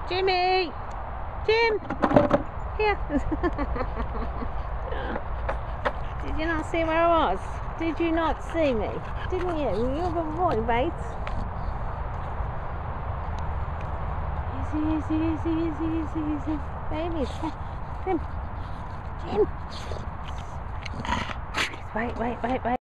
Jimmy! Jim! Here! Did you not see where I was? Did you not see me? Didn't you? You're a good boy, mate. Easy. Babies, Jim. Jim! Wait.